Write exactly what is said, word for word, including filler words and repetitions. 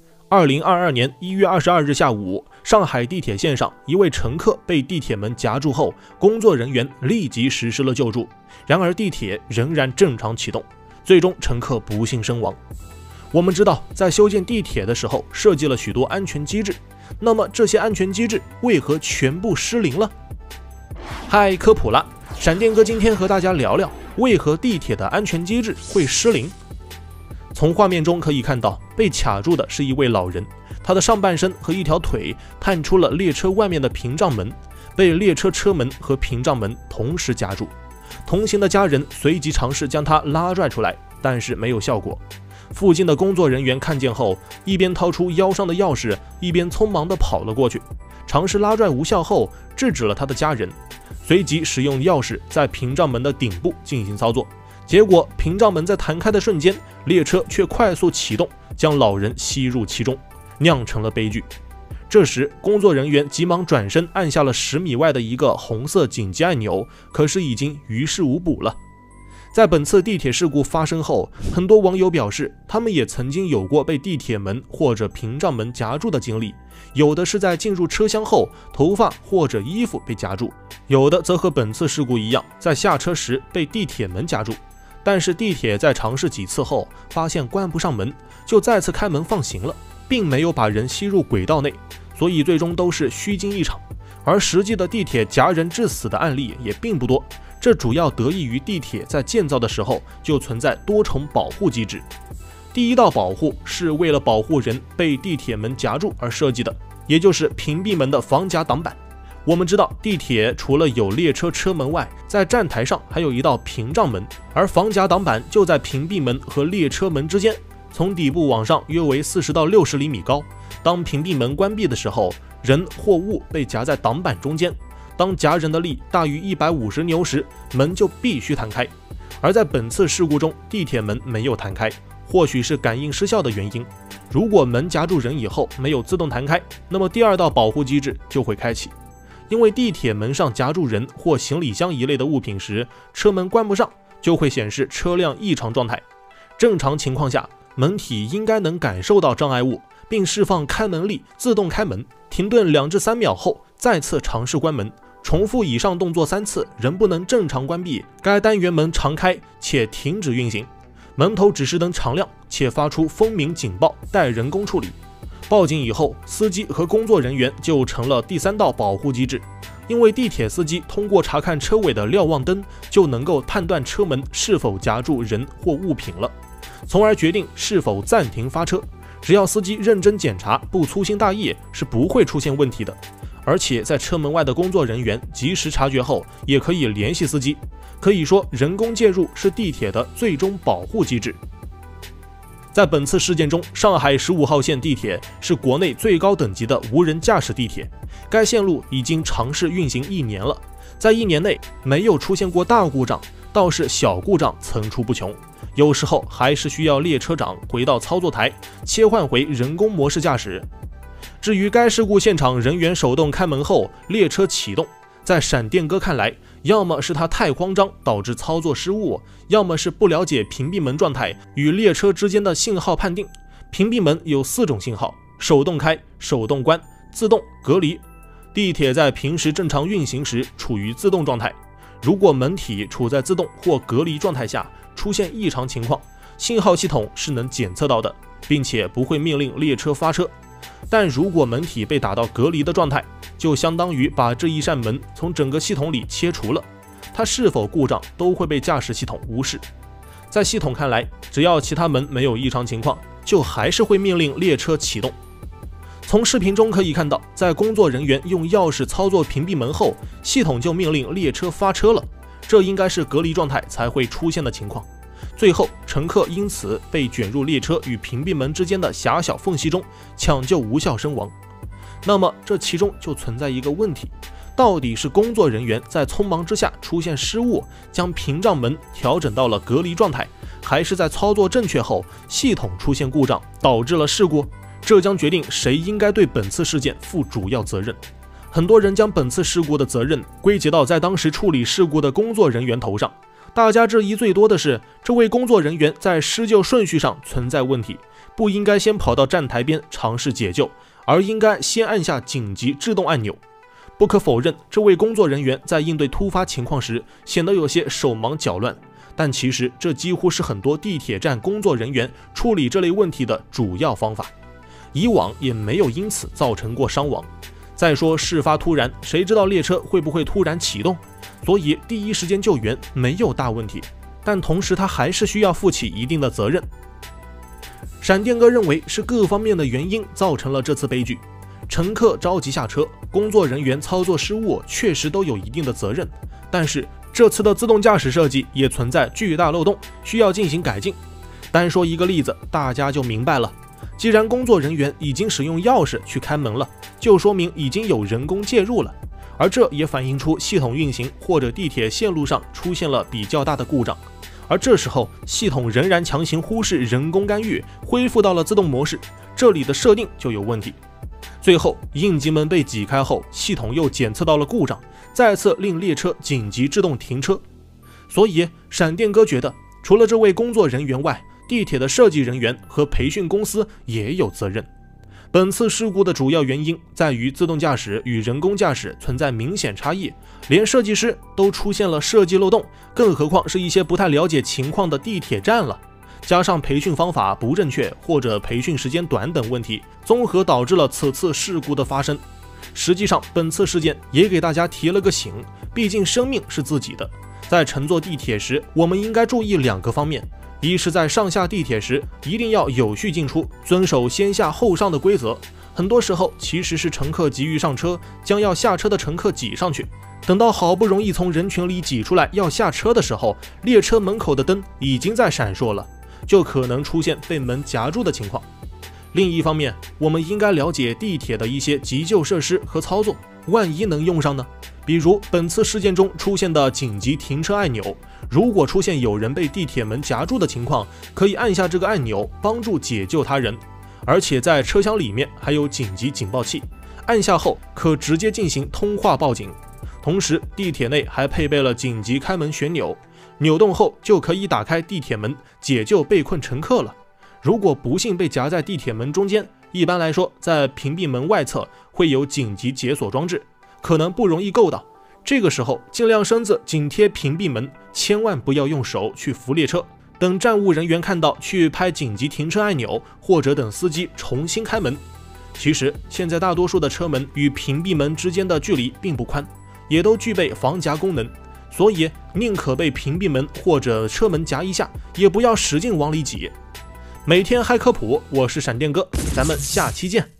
二零二二年一月二十二日下午，上海地铁线上一位乘客被地铁门夹住后，工作人员立即实施了救助，然而地铁仍然正常启动，最终乘客不幸身亡。我们知道，在修建地铁的时候设计了许多安全机制，那么这些安全机制为何全部失灵了？嗨，科普啦！闪电哥今天和大家聊聊，为何地铁的安全机制会失灵。从画面中可以看到，被卡住的是一位老人，他的上半身和一条腿探出了列车外面的屏障门，被列车车门和屏障门同时夹住。同行的家人随即尝试将他拉拽出来，但是没有效果。附近的工作人员看见后，一边掏出腰上的钥匙，一边匆忙地跑了过去，尝试拉拽无效后，制止了他的家人，随即使用钥匙在屏障门的顶部进行操作。结果屏障门在弹开的瞬间，列车却快速启动，将老人吸入其中，酿成了悲剧。这时工作人员急忙转身按下了十米外的一个红色紧急按钮，可是已经于事无补了。在本次地铁事故发生后，很多网友表示，他们也曾经有过被地铁门或者屏障门夹住的经历，有的是在进入车厢后，头发或者衣服被夹住，有的则和本次事故一样，在下车时被地铁门夹住。但是地铁在尝试几次后，发现关不上门，就再次开门放行了，并没有把人吸入轨道内，所以最终都是虚惊一场。而实际的地铁夹人致死的案例也并不多，这主要得益于地铁在建造的时候就存在多重保护机制。第一道保护是为了保护人被地铁门夹住而设计的，也就是屏蔽门的防夹挡板。我们知道，地铁除了有列车车门外，在站台上还有一道屏障门，而防夹挡板就在屏蔽门和列车门之间，从底部往上约为四十到六十厘米高。当屏蔽门关闭的时候，人或物被夹在挡板中间，当夹人的力大于一百五十牛时，门就必须弹开。而在本次事故中，地铁门没有弹开，或许是感应失效的原因。如果门夹住人以后没有自动弹开，那么第二道保护机制就会开启。因为地铁门上夹住人或行李箱一类的物品时，车门关不上，就会显示车辆异常状态。正常情况下，门体应该能感受到障碍物，并释放开门力，自动开门。停顿两至三秒后，再次尝试关门，重复以上动作三次，仍不能正常关闭，该单元门常开且停止运行，门头指示灯常亮且发出蜂鸣警报，待人工处理。报警以后，司机和工作人员就成了第三道保护机制，因为地铁司机通过查看车尾的瞭望灯，就能够判断车门是否夹住人或物品了，从而决定是否暂停发车。只要司机认真检查，不粗心大意，是不会出现问题的。而且在车门外的工作人员及时察觉后，也可以联系司机。可以说，人工介入是地铁的最终保护机制。在本次事件中，上海十五号线地铁是国内最高等级的无人驾驶地铁，该线路已经尝试运行一年了，在一年内没有出现过大故障，倒是小故障层出不穷，有时候还是需要列车长回到操作台，切换回人工模式驾驶。至于该事故现场人员手动开门后列车启动，在闪电哥看来，要么是他太慌张导致操作失误，要么是不了解屏蔽门状态与列车之间的信号判定。屏蔽门有四种信号：手动开、手动关、自动、隔离。地铁在平时正常运行时处于自动状态，如果门体处在自动或隔离状态下出现异常情况，信号系统是能检测到的，并且不会命令列车发车。但如果门体被打到隔离的状态，就相当于把这一扇门从整个系统里切除了，它是否故障都会被驾驶系统无视。在系统看来，只要其他门没有异常情况，就还是会命令列车启动。从视频中可以看到，在工作人员用钥匙操作屏蔽门后，系统就命令列车发车了，这应该是隔离状态才会出现的情况。最后，乘客因此被卷入列车与屏蔽门之间的狭小缝隙中，抢救无效身亡。那么这其中就存在一个问题，到底是工作人员在匆忙之下出现失误，将屏障门调整到了隔离状态，还是在操作正确后系统出现故障导致了事故？这将决定谁应该对本次事件负主要责任。很多人将本次事故的责任归结到在当时处理事故的工作人员头上， 大家质疑最多的是，这位工作人员在施救顺序上存在问题，不应该先跑到站台边尝试解救，而应该先按下紧急制动按钮。不可否认，这位工作人员在应对突发情况时显得有些手忙脚乱，但其实这几乎是很多地铁站工作人员处理这类问题的主要方法，以往也没有因此造成过伤亡。再说事发突然，谁知道列车会不会突然启动？所以第一时间救援没有大问题，但同时他还是需要负起一定的责任。闪电哥认为是各方面的原因造成了这次悲剧，乘客着急下车，工作人员操作失误确实都有一定的责任，但是这次的自动驾驶设计也存在巨大漏洞，需要进行改进。单说一个例子，大家就明白了。既然工作人员已经使用钥匙去开门了，就说明已经有人工介入了，而这也反映出系统运行或者地铁线路上出现了比较大的故障。而这时候系统仍然强行忽视人工干预，恢复到了自动模式，这里的设定就有问题。最后应急门被挤开后，系统又检测到了故障，再次令列车紧急制动停车。所以闪电哥觉得，除了这位工作人员外，地铁的设计人员和培训公司也有责任。本次事故的主要原因在于自动驾驶与人工驾驶存在明显差异，连设计师都出现了设计漏洞，更何况是一些不太了解情况的地铁站了。加上培训方法不正确或者培训时间短等问题，综合导致了此次事故的发生。实际上本次事件也给大家提了个醒，毕竟生命是自己的，在乘坐地铁时我们应该注意两个方面，一是在上下地铁时一定要有序进出，遵守先下后上的规则。很多时候其实是乘客急于上车，将要下车的乘客挤上去，等到好不容易从人群里挤出来要下车的时候，列车门口的灯已经在闪烁了，就可能出现被门夹住的情况。另一方面，我们应该了解地铁的一些急救设施和操作，万一能用上呢？比如本次事件中出现的紧急停车按钮，如果出现有人被地铁门夹住的情况，可以按下这个按钮帮助解救他人。而且在车厢里面还有紧急警报器，按下后可直接进行通话报警。同时地铁内还配备了紧急开门旋钮，扭动后就可以打开地铁门，解救被困乘客了。如果不幸被夹在地铁门中间，一般来说在屏蔽门外侧会有紧急解锁装置，可能不容易够到，这个时候尽量身子紧贴屏蔽门，千万不要用手去扶列车，等站务人员看到去拍紧急停车按钮，或者等司机重新开门。其实现在大多数的车门与屏蔽门之间的距离并不宽，也都具备防夹功能，所以宁可被屏蔽门或者车门夹一下，也不要使劲往里挤。每天嗨科普，我是闪电哥，咱们下期见。